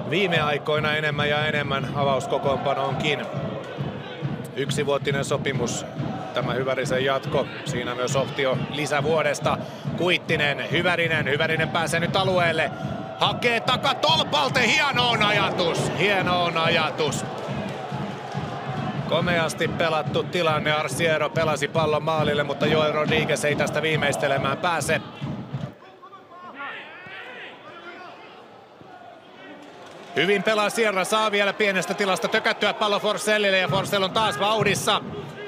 viime aikoina enemmän ja enemmän avauskokoonpanoonkin. Yksivuotinen sopimus, tämä Hyvärisen jatko. Siinä myös optio lisävuodesta. Kuittinen, Hyvärinen pääsee nyt alueelle. Hakee takatolpalta, hieno on ajatus. Komeasti pelattu tilanne, Arciero pelasi pallon maalille, mutta Joel Rodriguez ei tästä viimeistelemään pääse. Hyvin pelaa Sierra, saa vielä pienestä tilasta tökättyä pallo Forsellille ja Forsell on taas vauhdissa.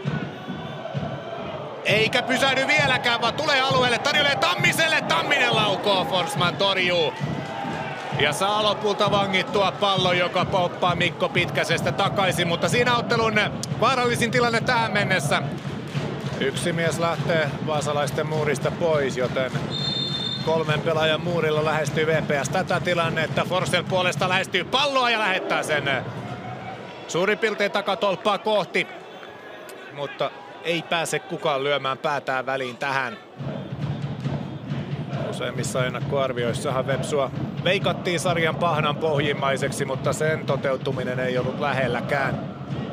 Eikä pysähdy vieläkään, vaan tulee alueelle, tarjoilee Tammiselle, Tamminen laukoo, Forsman torjuu. Ja saa lopulta vangittua pallon, joka poppaa Mikko Pitkäsestä takaisin, mutta siinä ottelun vaarallisin tilanne tähän mennessä. Yksi mies lähtee vaasalaisten muurista pois, joten 3 pelaajan muurilla lähestyy VPS tätä tilannetta. Forsell puolesta lähestyy palloa ja lähettää sen suurin piirtein takatolppaa kohti, mutta ei pääse kukaan lyömään päätään väliin tähän. Useimmissa ennakkoarvioissahan Vepsua veikattiin sarjan pahnan pohjimmaiseksi, mutta sen toteutuminen ei ollut lähelläkään.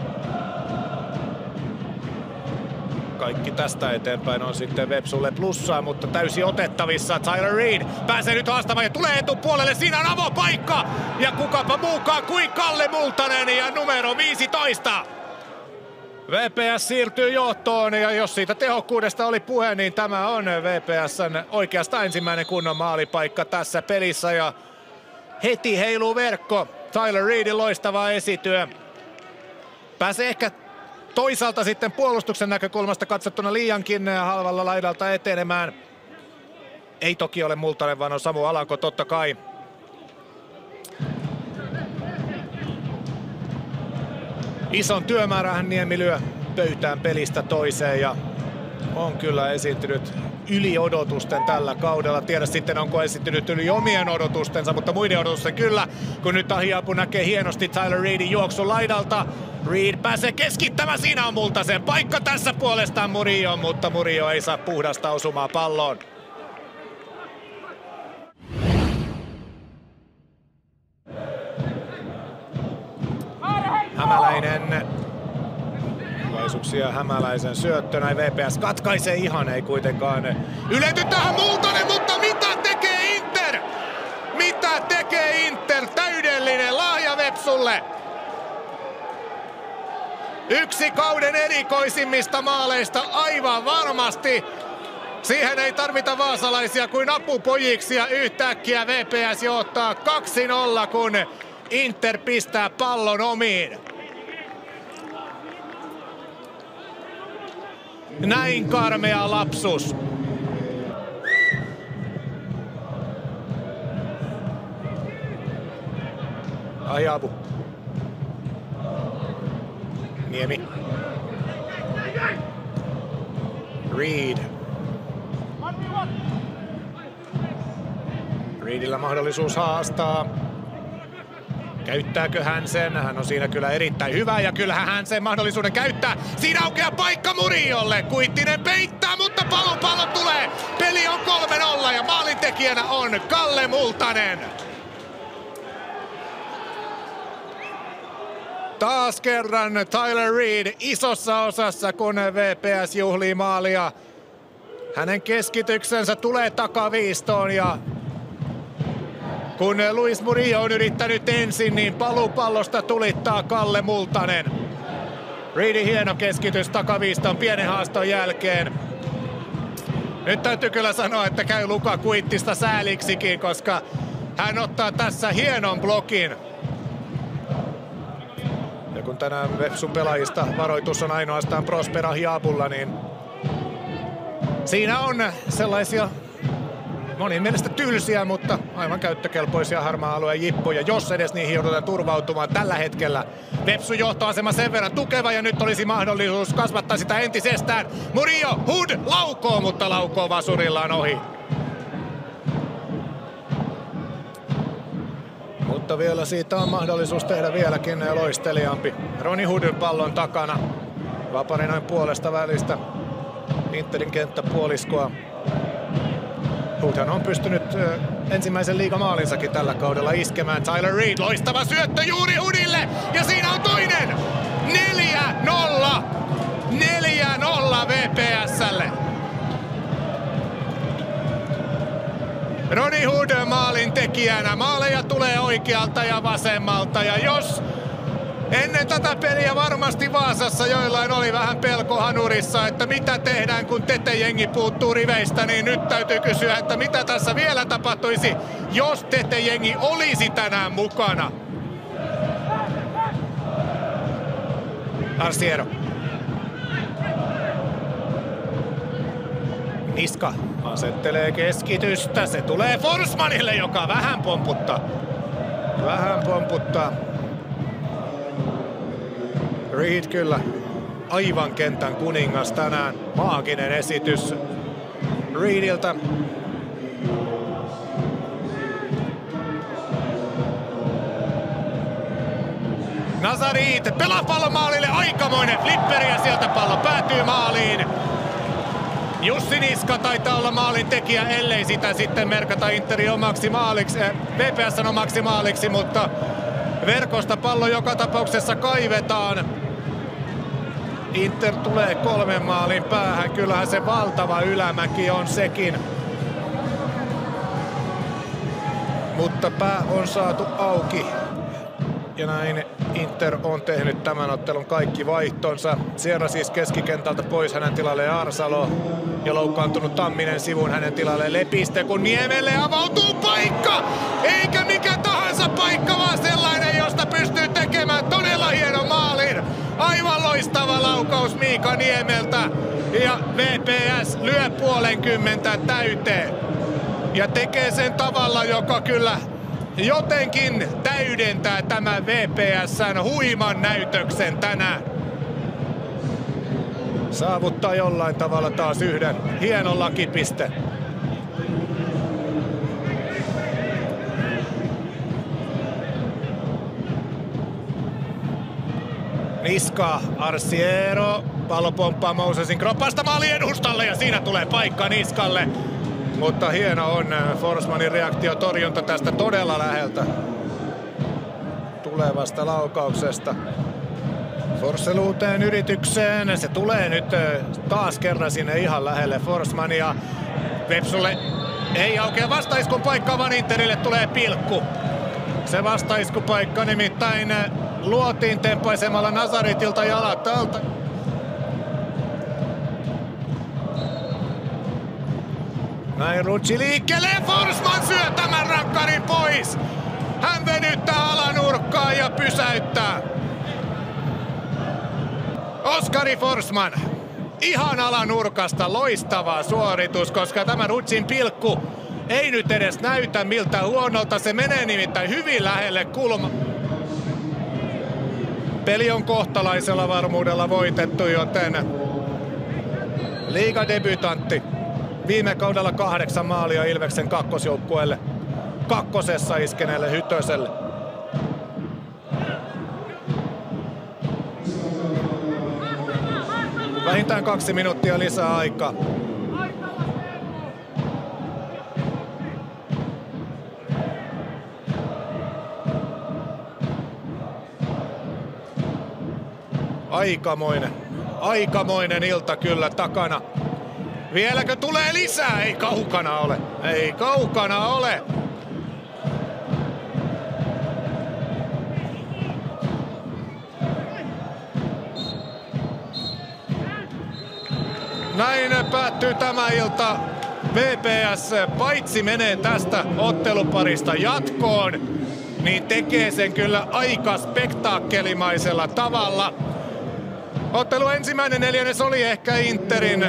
Kaikki tästä eteenpäin on sitten Vepsulle plussaa, mutta täysin otettavissa. Tyler Reed pääsee nyt haastamaan ja tulee etupuolelle. Siinä on avopaikka ja kukapa muukaan kuin Kalle Multanen ja numero 15. VPS siirtyy johtoon ja jos siitä tehokkuudesta oli puhe, niin tämä on VPS:n oikeastaan ensimmäinen kunnon maalipaikka tässä pelissä ja heti heiluu verkko. Tyler Reedin loistava esityö. Pääsee ehkä toisaalta sitten puolustuksen näkökulmasta katsottuna liiankin halvalla laidalta etenemään. Ei toki ole Multanen, vaan on Samu Alanko totta kai. Ison työmäärähän Niemi lyö pöytään pelistä toiseen ja on kyllä esiintynyt yli odotusten tällä kaudella. Tiedä sitten onko esiintynyt yli omien odotustensa, mutta muiden odotusten kyllä. Kun nyt Ahiapu näkee hienosti Tyler Reedin juoksun laidalta. Reed pääsee keskittämään, siinä on Multasen paikka tässä puolestaan Murillo, mutta Murillo ei saa puhdasta osumaa palloon. Hämäläinen. Vaisuksia Hämäläisen syöttö, näin VPS katkaisee ihan, ei kuitenkaan ylety tähän Multanen, mutta mitä tekee Inter? Mitä tekee Inter? Täydellinen lahja Vepsulle. Yksi kauden erikoisimmista maaleista aivan varmasti. Siihen ei tarvita vaasalaisia kuin apupojiksi ja yhtäkkiä VPS johtaa 2-0, kun Inter pistää pallon omiin. Näin karmea lapsus. Ahiapu. Niemi. Reed. Reedillä mahdollisuus haastaa. Käyttääkö hän sen? Hän on siinä kyllä erittäin hyvä ja kyllähän hän sen mahdollisuuden käyttää. Siinä aukeaa paikka Murillolle. Kuittinen peittää, mutta pallo tulee. Peli on 3-0 ja maalintekijänä on Kalle Multanen. Taas kerran Tyler Reed isossa osassa, kun VPS juhlii maalia. Hänen keskityksensä tulee takaviistoon ja kun Luis Murillo on yrittänyt ensin, niin paluupallosta tulittaa Kalle Multanen. Reedin hieno keskitys takaviiston pienen haaston jälkeen. Nyt täytyy kyllä sanoa, että käy Luka Kuittista sääliksikin, koska hän ottaa tässä hienon blokin. Ja kun tänään Vepsun pelaajista varoitus on ainoastaan Prosper Ahiapulla, niin siinä on sellaisia monin mielestä tylsiä, mutta aivan käyttökelpoisia harmaa-alueen jippoja, jos edes niihin joudutaan turvautumaan tällä hetkellä. Vepsun johtoasema sen verran tukeva ja nyt olisi mahdollisuus kasvattaa sitä entisestään. Murillo, Hood laukoo, mutta laukoo vasurillaan ohi. Mutta vielä siitä on mahdollisuus tehdä vieläkin loisteliaampi. Roni Hoodin pallon takana. Vapari noin puolesta välistä. Interin kenttäpuoliskoa. Hoodhan on pystynyt ensimmäisen liigamaalinsakin tällä kaudella iskemään. Tyler Reed, loistava syöttö juuri Hoodille ja siinä on toinen! 4-0! 4-0 VPS:lle. Rodney Hood maalin tekijänä. Maaleja tulee oikealta ja vasemmalta ja jos ennen tätä peliä varmasti Vaasassa joillain oli vähän pelko hanurissa, että mitä tehdään kun Tete-jengi puuttuu riveistä, niin nyt täytyy kysyä, että mitä tässä vielä tapahtuisi, jos Tete-jengi olisi tänään mukana. Arsiero. Niska asettelee keskitystä. Se tulee Forsmanille, joka vähän pomputtaa. Reed kyllä aivan kentän kuningas tänään. Maaginen esitys Reediltä. Nazarit pelaa pallon maalille, aikamoinen flipperi ja sieltä pallo päätyy maaliin. Jussi Niska taitaa olla maalin tekijä, ellei sitä sitten merkata Interin omaksi maaliksi, VPS:n omaksi maaliksi, mutta verkosta pallo joka tapauksessa kaivetaan. Inter tulee 3 maalin päähän, kyllähän se valtava ylämäki on sekin. Mutta pää on saatu auki. Ja näin Inter on tehnyt tämän ottelun kaikki vaihtonsa. Sierra siis keskikentältä pois, hänen tilalle Arsalo. Ja loukkaantunut Tamminen sivun hänen tilalle Lepiste, kun Niemelle avautuu paikka! Eikä mikä tahansa paikka, vaan sellainen, josta pystyy tekemään todella hienon maalin. Aivan loistava laukaus Miika Niemeltä. Ja VPS lyö 50 täyteen. Ja tekee sen tavalla, joka kyllä jotenkin täydentää tämän VPS:n huiman näytöksen tänään. Saavuttaa jollain tavalla taas yhden hienon lakipiste. Niska, Arsiero, pallo pomppaa Mosesin kroppasta maalin edustalle ja siinä tulee paikka Niskalle. Mutta hieno on Forsmanin reaktiotorjunta tästä todella läheltä tulevasta laukauksesta. Forssell uuteen yritykseen. Se tulee nyt taas kerran sinne ihan lähelle Forsmania. Vepsulle ei aukea vastaiskun paikkaa, vaan Interille tulee pilkku. Se vastaiskupaikka nimittäin luotiin tempaisemalla Nazaritilta jalat alta. Näin Rucci liikkeelle, Forsman syö tämän rankkarin pois. Hän venyttää alanurkkaa ja pysäyttää. Oskari Forsman, ihan alanurkasta loistava suoritus, koska tämä Ruccin pilkku ei nyt edes näytä miltä huonolta. Se menee nimittäin hyvin lähelle kulma. Peli on kohtalaisella varmuudella voitettu, joten liigadebytantti. Viime kaudella 8 maalia Ilveksen kakkosjoukkueelle. Kakkosessa iskeneelle Hytöselle. Vähintään 2 minuuttia lisää aikaa. Aikamoinen ilta kyllä takana. Vieläkö tulee lisää? Ei kaukana ole. Ei kaukana ole. Näin päättyy tämä ilta. VPS paitsi menee tästä otteluparista jatkoon, niin tekee sen kyllä aika spektaakkelimaisella tavalla. Ottelu ensimmäinen neljännes oli ehkä Interin,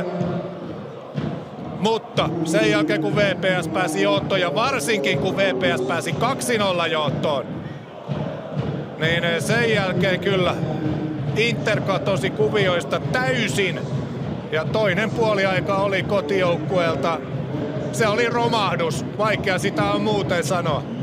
mutta sen jälkeen kun VPS pääsi johtoon ja varsinkin kun VPS pääsi 2-0 johtoon, niin sen jälkeen kyllä Inter katosi kuvioista täysin. Ja toinen puoliaika oli kotijoukkueelta. Se oli romahdus, vaikea sitä on muuten sanoa.